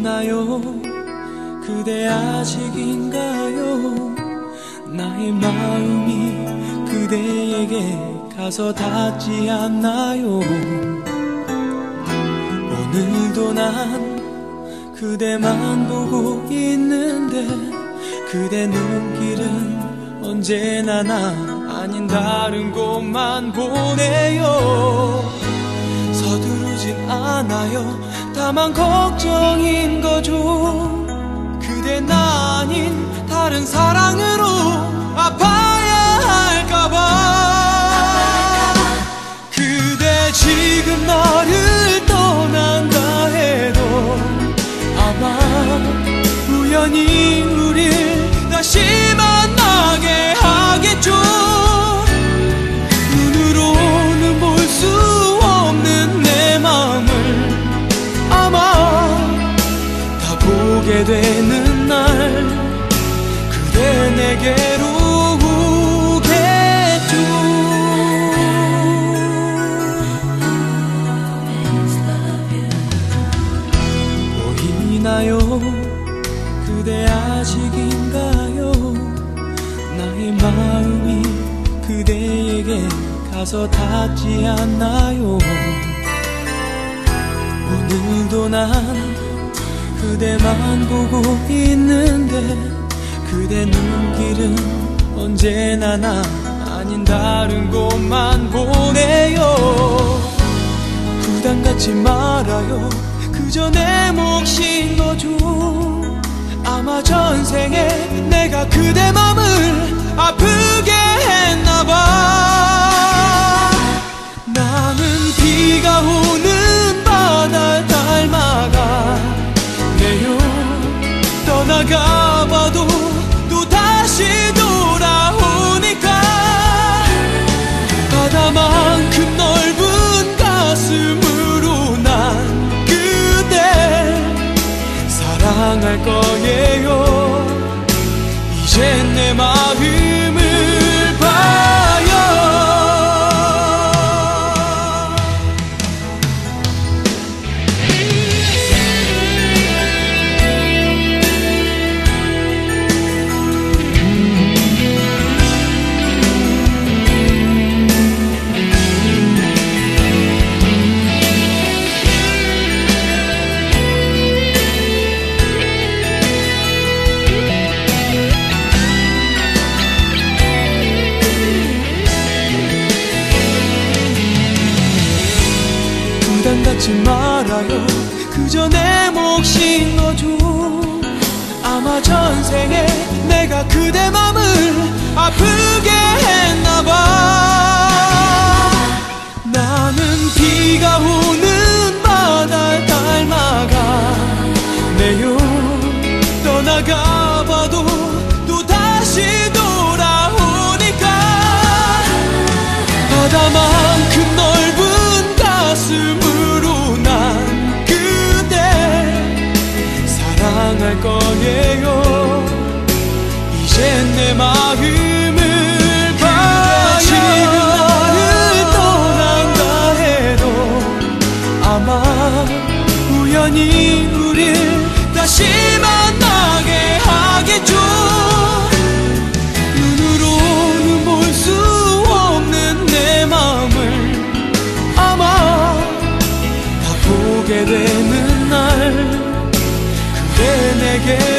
보이나요? 그대 아직인가요? 나의 마음이 그대에게 가서 닿지 않나요? 오늘도 난 그대만 보고 있는데 그대 눈길은 언제나 나 아닌 다른 곳만 보내요. 서두르진 않아요. 다만 걱정인 거죠. 그대 나 아닌 다른 사랑으로 아파야 할까봐. 그대 지금 나를 떠난다 해도 아마 우연히 우릴 다시 만나게 하겠죠. 눈으로는 볼 수 없는 내 마음을 아마 다 보게 되는 날 그대 내게로 오겠죠. 보이나요? 그대 아직인가요? 나의 마음이 그대에게 가서 닿지 않나요? 오늘도 난 그대만 보고 있는데 그대 눈길은 언제나 나 아닌 다른 곳만 보내요. 부담 갖지 말아요. 그저 내 몫인 거죠. 아마 전생에 내가 그대 맘을 아프게 했나봐. 나는 비가 오는 바다를 닮아가네요. 떠나가봐도 또 다시 돌아오니까 바다만큼 넓은 가슴으로 난 그댈 사랑할 거예요. 이젠 내 마음을 봐요. 부담 갖지 말아요. 그저 내 몫인 거죠. 아마 전생에 내가 그대 맘을 아프게 했나봐. 나는 비가 오는 바다를 닮아가네요. 떠나가봐도 또 다시 돌아오니까 바다만큼 넓은 가슴으로 난 그댈 사랑할 거예요. 이젠 내 마음을 봐요. 지금 나를 떠난다 해도 아마 우연히 우릴 다시 만나게 하겠죠. 눈으로는 볼 수 없는 내 마음을 아마 다 보게 되는 날 그대 내게